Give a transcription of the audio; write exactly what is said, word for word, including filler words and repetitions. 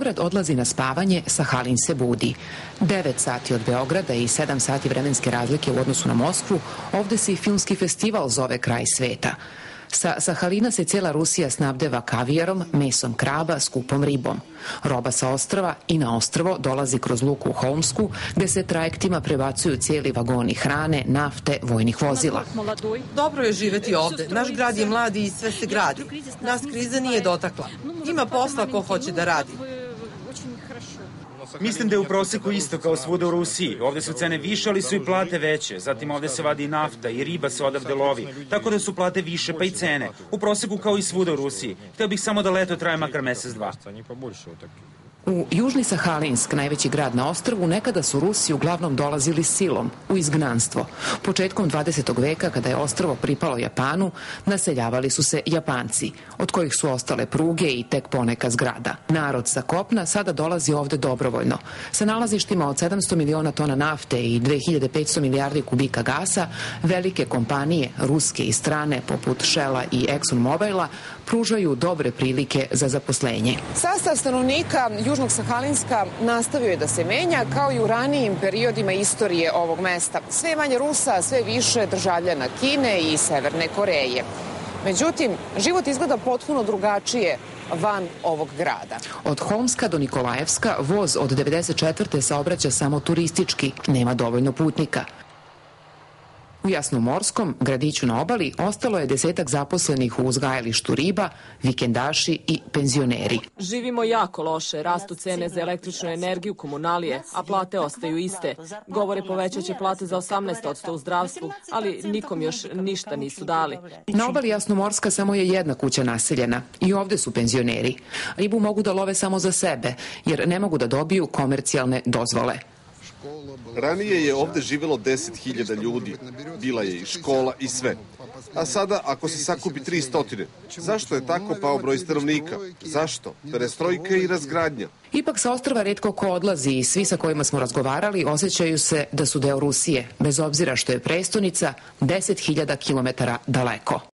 Beograd odlazi na spavanje, Sahalin se budi. Devet sati od Beograda i sedam sati vremenske razlike u odnosu na Moskvu, ovde se i filmski festival zove Kraj sveta. Sa Sahalina se cijela Rusija snabdeva kavijarom, mesom kraba, skupom ribom. Roba sa ostrva i na ostrvo dolazi kroz luku u Holmsku, gde se trajektima prebacuju cijeli vagoni hrane, nafte, vojnih vozila. Dobro je živeti ovde. Naš grad je mladi i sve se gradi. Nas kriza nije dotakla. Ima posla ko hoće da radi. Mislim da je u proseku isto kao svuda u Rusiji. Ovde su cene više, ali su i plate veće. Zatim ovde se vadi i nafta i riba se odavde lovi. Tako da su plate više, pa i cene. U proseku kao i svuda u Rusiji. Hteo bih samo da leto traje makar mesec, dva. U Južni Sahalinsk, najveći grad na ostrvu, nekada su Rusi uglavnom dolazili silom, u izgnanstvo. Početkom dvadesetog veka, kada je ostrvo pripalo Japanu, naseljavali su se Japanci, od kojih su ostale pruge i tek poneka zgrada. Narod sa kopna sada dolazi ovde dobrovoljno. Sa nalazištima od sedamsto miliona tona nafte i dve hiljade petsto milijardi kubika gasa, velike kompanije, ruske i strane, poput Shella i ExxonMobila, pružaju dobre prilike za zaposlenje. Sastav stanovnika Južnog Sahalinska nastavio je da se menja, kao i u ranijim periodima istorije ovog mesta. Sve manje Rusa, sve više državljana Kine i Severne Koreje. Međutim, život izgleda potpuno drugačije van ovog grada. Od Holmska do Nikolajevska voz od devedeset četvrte saobraća samo turistički, nema dovoljno putnika. U Jasnomorskom, gradiću na obali, ostalo je desetak zaposlenih u uzgajalištu riba, vikendaši i penzioneri. Živimo jako loše, rastu cene za električnu energiju, komunalije, a plate ostaju iste. Govore povećaće plate za osamnaest posto u zdravstvu, ali nikom još ništa nisu dali. Na obali Jasnomorska samo je jedna kuća naseljena i ovde su penzioneri. Ribu mogu da love samo za sebe, jer ne mogu da dobiju komercijalne dozvole. Ranije je ovde živelo deset hiljada ljudi, bila je i škola i sve. A sada, ako se sakupi tri stotine, zašto je tako pao broj stanovnika? Zašto? Perestrojka i razgradnja. Ipak sa ostrva retko ko odlazi i svi sa kojima smo razgovarali osjećaju se da su deo Rusije, bez obzira što je prestonica deset hiljada kilometara daleko.